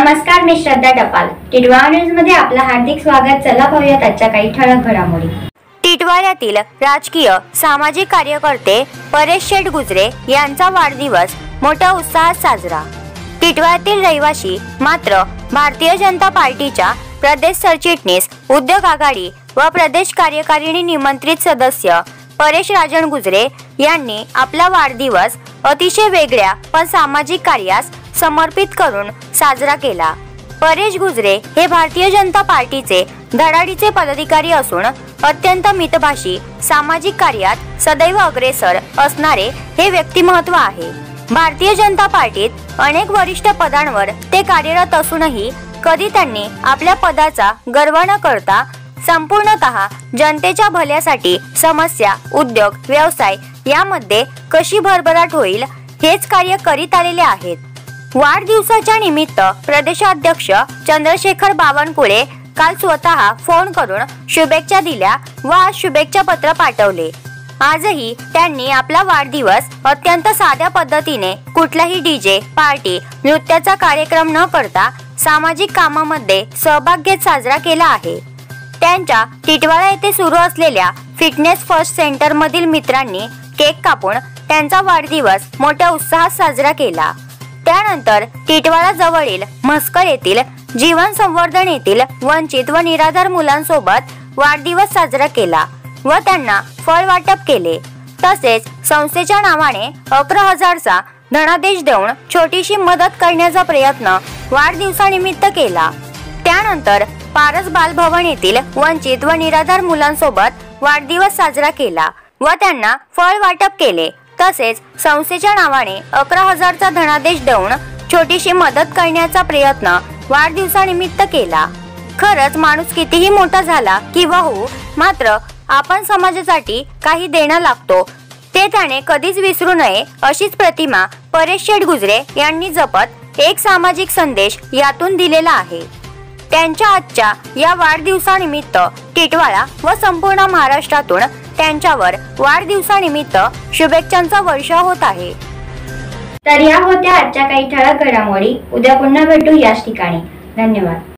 नमस्कार, मी श्रद्धा टपाल. टिटवाळा न्यूज मध्ये आपलं हार्दिक स्वागत. चला पाहूयात आजच्या काही ठळक घडामोडी. टिटवाळ्यातील राजकीय सामाजिक कार्यकर्ते परेश शेठ गुजरे यांचा वाढदिवस मोठ्या उत्साहात साजरा. टिटवाळ्यातील रहिवासी मात्र भारतीय जनता पार्टीच्या प्रदेश सरचिटणीस, उद्योग आघाडी व प्रदेश कार्यकारिणी निमंत्रित सदस्य परेश राजन गुजरे यांनी आपला वाढदिवस अतिशय वेगळ्या पण सामाजिक कार्यास समर्पित करून साजरा केला. परेश गुजरे हे भारतीय जनता पार्टीचे धडाडीचे पदाधिकारी असून अत्यंत मितभाषी, सामाजिक कार्यात सदैव अग्रेसर असणारे हे व्यक्तिमत्व आहे. भारतीय जनता पार्टीत अनेक वरिष्ठ पदांवर ते कार्यरत असूनही कधी त्यांनी आपल्या पदाचा गर्व न करता संपूर्णतः जनतेच्या भल्यासाठी समस्या, उद्योग, व्यवसाय यामध्ये कशी भरभराट होईल हेच कार्य करीत आलेले आहेत. वाढदिवसाच्या निमित्त प्रदेशाध्यक्ष चंद्रशेखर बावनकुळे काल स्वतः फोन करून शुभेच्छा दिल्या व आज शुभेच्छा पत्र पाठवले. आजही त्यांनी आपला वाढदिवस अत्यंत साध्या पद्धतीने कुठलाही डीजे, पार्टी, नृत्याचा कार्यक्रम न करता सामाजिक कामामध्ये सहभाग घेत साजरा केला आहे. त्यांच्या टिटवाळा येथे सुरू असलेल्या फिटनेस फर्स्ट सेंटर मधील मित्रांनी केक कापून त्यांचा वाढदिवस मोठ्या उत्साहात साजरा केला. त्यानंतर टिटवाळा जवळील म्हसकर येथील जीवन संवर्धन येथील वंचित व निराधार मुलांसोबत वाढदिवस साजरा केला व त्यांना फळ वाटप केले. तसेच संस्थेच्या नावाने 11,000चा धनादेश देऊन छोटीशी मदत करण्याचा प्रयत्न वाढदिवसानिमित्त केला. त्यानंतर पारस बालभवन येथील वंचित व निराधार मुलांसोबत वाढदिवस साजरा केला व त्यांना फळ वाटप केले. तसेच संस्थेच्या नावाने 11,000चा धनादेश देऊन छोटीशी मदत करण्याचा प्रयत्न वाढदिवसानिमित्त केला. खरंच माणूस कितीही मोठा झाला किंवा हो, मात्र आपण समाजासाठी काही देणं लागतो ते त्याने कधीच विसरू नये अशीच प्रतिमा परेश शेठ गुजरे यांनी जपत एक सामाजिक संदेश यातून दिलेला आहे. त्यांच्या आजच्या या वाढदिवसानिमित्त टिटवाळा व संपूर्ण महाराष्ट्रातून त्यांच्यावर वाढदिवसानिमित्त शुभेच्छांचा वर्षाव होत आहे. तर या होत्या आजच्या काही ठळक घडामोडी. उद्या पुन्हा भेटू याच ठिकाणी. धन्यवाद.